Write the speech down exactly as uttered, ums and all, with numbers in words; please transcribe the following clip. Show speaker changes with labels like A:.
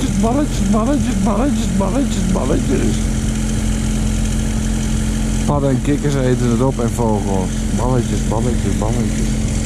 A: balletjes, balletjes, balletjes, balletjes, balletjes, balletjes. Padden en kikkers eten het op en vogels. Balletjes, balletjes, balletjes.